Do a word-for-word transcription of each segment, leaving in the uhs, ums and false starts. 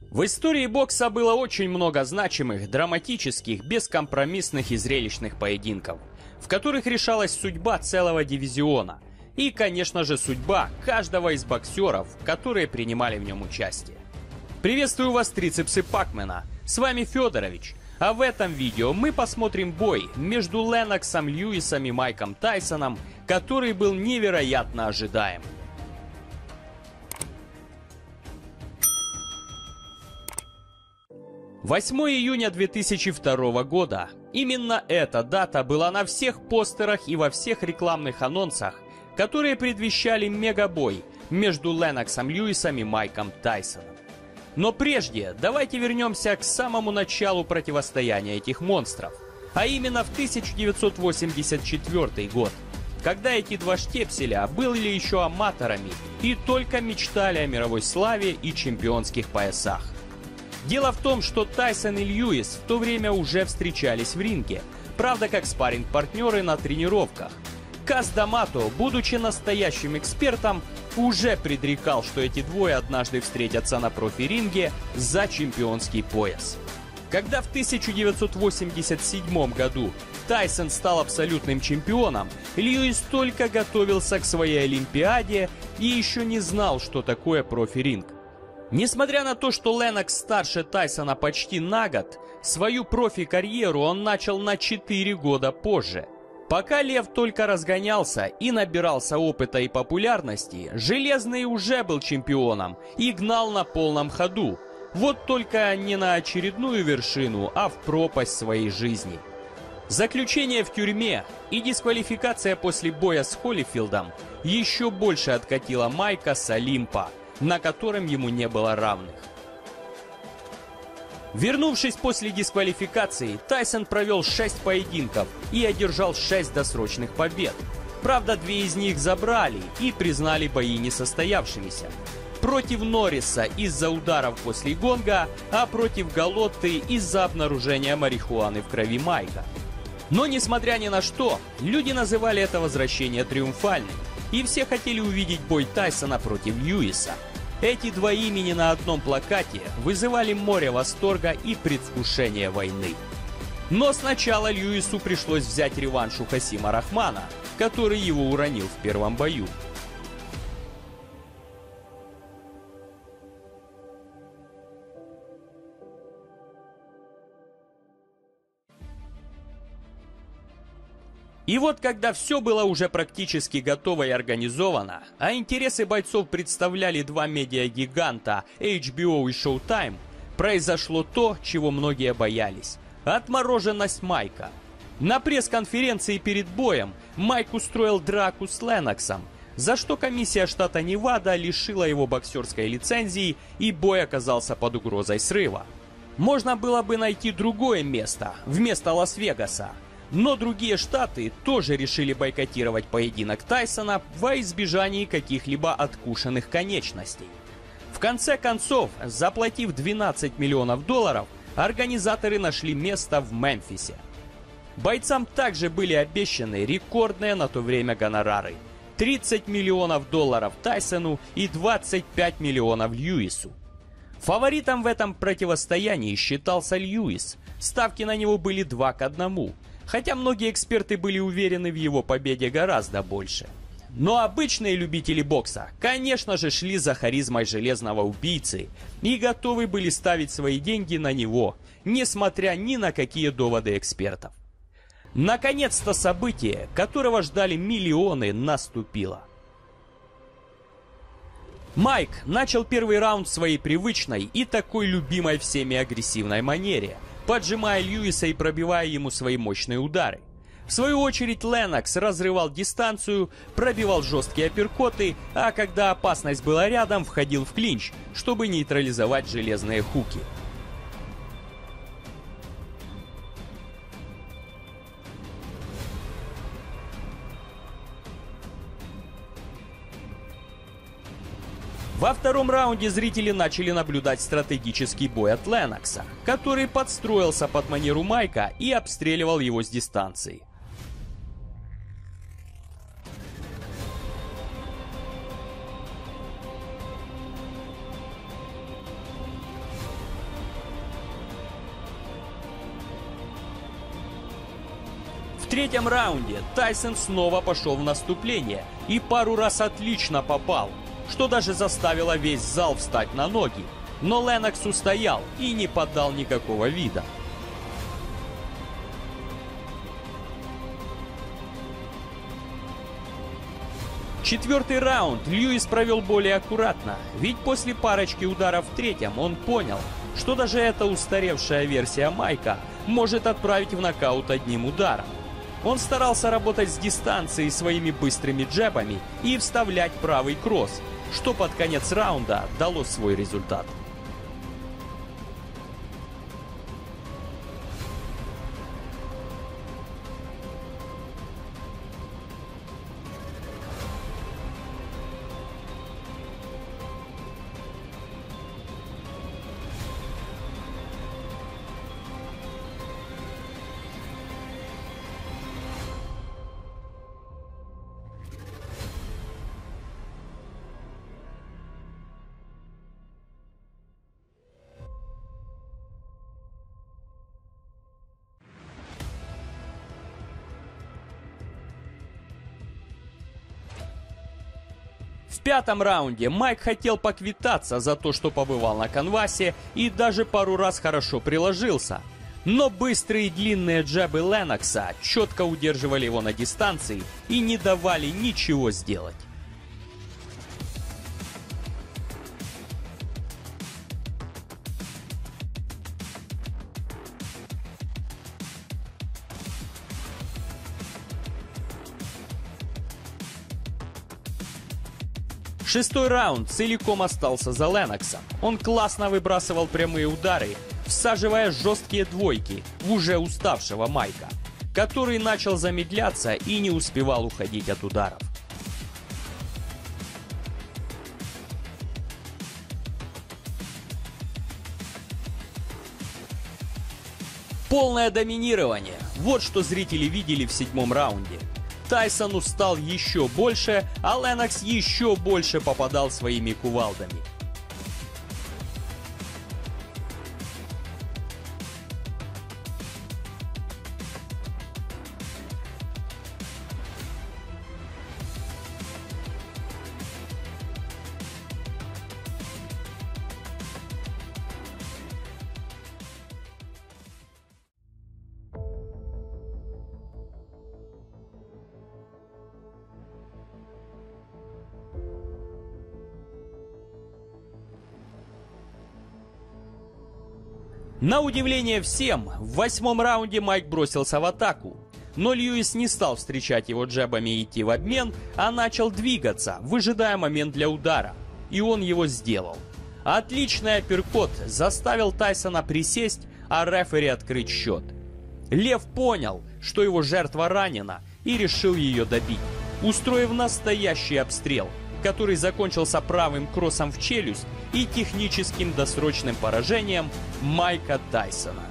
В истории бокса было очень много значимых, драматических, бескомпромиссных и зрелищных поединков, в которых решалась судьба целого дивизиона и, конечно же, судьба каждого из боксеров, которые принимали в нем участие. Приветствую вас, трицепсы Пакмена, с вами Федорович, а в этом видео мы посмотрим бой между Ленноксом Льюисом и Майком Тайсоном, который был невероятно ожидаем. восьмое июня две тысячи второго года. Именно эта дата была на всех постерах и во всех рекламных анонсах, которые предвещали мегабой между Ленноксом Льюисом и Майком Тайсоном. Но прежде давайте вернемся к самому началу противостояния этих монстров, а именно в тысяча девятьсот восемьдесят четвёртый год, когда эти два штепселя были еще аматорами и только мечтали о мировой славе и чемпионских поясах. Дело в том, что Тайсон и Льюис в то время уже встречались в ринге, правда как спарринг-партнеры на тренировках. Каз Дамато, будучи настоящим экспертом, уже предрекал, что эти двое однажды встретятся на профи-ринге за чемпионский пояс. Когда в тысяча девятьсот восемьдесят седьмом году Тайсон стал абсолютным чемпионом, Льюис только готовился к своей Олимпиаде и еще не знал, что такое профи-ринг. Несмотря на то, что Леннокс старше Тайсона почти на год, свою профи-карьеру он начал на четыре года позже. Пока Лев только разгонялся и набирался опыта и популярности, Железный уже был чемпионом и гнал на полном ходу. Вот только не на очередную вершину, а в пропасть своей жизни. Заключение в тюрьме и дисквалификация после боя с Холлифилдом еще больше откатила Майка с Олимпа, на котором ему не было равных. Вернувшись после дисквалификации, Тайсон провел шесть поединков и одержал шесть досрочных побед. Правда, две из них забрали и признали бои несостоявшимися. Против Норриса из-за ударов после гонга, а против Галотты из-за обнаружения марихуаны в крови Майка. Но несмотря ни на что, люди называли это возвращение триумфальным, и все хотели увидеть бой Тайсона против Льюиса. Эти два имени на одном плакате вызывали море восторга и предвкушения войны. Но сначала Льюису пришлось взять реванш у Хасима Рахмана, который его уронил в первом бою. И вот когда все было уже практически готово и организовано, а интересы бойцов представляли два медиагиганта эйч би о и Showtime, произошло то, чего многие боялись – отмороженность Майка. На пресс-конференции перед боем Майк устроил драку с Ленноксом, за что комиссия штата Невада лишила его боксерской лицензии, и бой оказался под угрозой срыва. Можно было бы найти другое место вместо Лас-Вегаса, но другие штаты тоже решили бойкотировать поединок Тайсона во избежании каких-либо откушенных конечностей. В конце концов, заплатив двенадцать миллионов долларов, организаторы нашли место в Мемфисе. Бойцам также были обещаны рекордные на то время гонорары – тридцать миллионов долларов Тайсону и двадцать пять миллионов Льюису. Фаворитом в этом противостоянии считался Льюис, ставки на него были два к одному. Хотя многие эксперты были уверены в его победе гораздо больше. Но обычные любители бокса, конечно же, шли за харизмой железного убийцы и готовы были ставить свои деньги на него, несмотря ни на какие доводы экспертов. Наконец-то событие, которого ждали миллионы, наступило. Майк начал первый раунд в своей привычной и такой любимой всеми агрессивной манере, поджимая Льюиса и пробивая ему свои мощные удары. В свою очередь Леннокс разрывал дистанцию, пробивал жесткие апперкоты, а когда опасность была рядом, входил в клинч, чтобы нейтрализовать железные хуки. Во втором раунде зрители начали наблюдать стратегический бой от Леннокса, который подстроился под манеру Майка и обстреливал его с дистанции. третьем раунде Тайсон снова пошел в наступление и пару раз отлично попал, что даже заставило весь зал встать на ноги. Но Леннокс устоял и не подал никакого вида. Четвертый раунд Льюис провел более аккуратно, ведь после парочки ударов в третьем он понял, что даже эта устаревшая версия Майка может отправить в нокаут одним ударом. Он старался работать с дистанции своими быстрыми джебами и вставлять правый кросс, что под конец раунда дало свой результат. В пятом раунде Майк хотел поквитаться за то, что побывал на канвасе и даже пару раз хорошо приложился. Но быстрые и длинные джебы Леннокса четко удерживали его на дистанции и не давали ничего сделать. Шестой раунд целиком остался за Ленноксом. Он классно выбрасывал прямые удары, всаживая жесткие двойки в уже уставшего Майка, который начал замедляться и не успевал уходить от ударов. Полное доминирование – вот что зрители видели в седьмом раунде. Тайсон устал еще больше, а Леннокс еще больше попадал своими кувалдами. На удивление всем, в восьмом раунде Майк бросился в атаку. Но Льюис не стал встречать его джебами и идти в обмен, а начал двигаться, выжидая момент для удара. И он его сделал. Отличный апперкот заставил Тайсона присесть, а рефери открыть счет. Лев понял, что его жертва ранена, и решил ее добить, устроив настоящий обстрел, который закончился правым кроссом в челюсть и техническим досрочным поражением Майка Тайсона.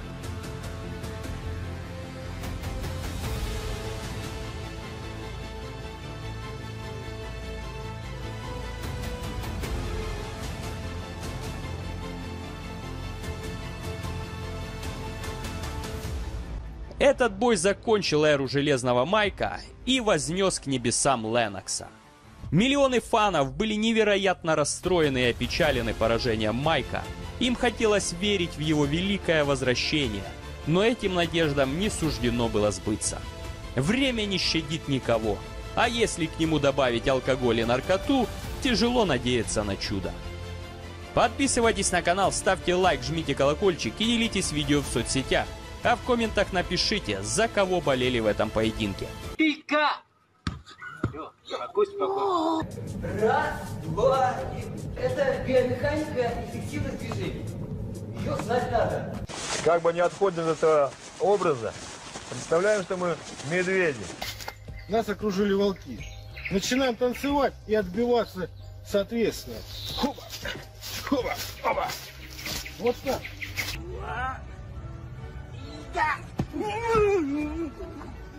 Этот бой закончил эру Железного Майка и вознес к небесам Леннокса. Миллионы фанов были невероятно расстроены и опечалены поражением Майка. Им хотелось верить в его великое возвращение, но этим надеждам не суждено было сбыться. Время не щадит никого, а если к нему добавить алкоголь и наркоту, тяжело надеяться на чудо. Подписывайтесь на канал, ставьте лайк, жмите колокольчик и делитесь видео в соцсетях. А в комментах напишите, за кого болели в этом поединке. Пика! Все, спокой, спокой. Раз, два, и... это биомеханика эффективных движений. Ее знать надо. Как бы не отходим от этого образа, представляем, что мы медведи. Нас окружили волки. Начинаем танцевать и отбиваться соответственно. Хоба, хоба, хоба. Вот так.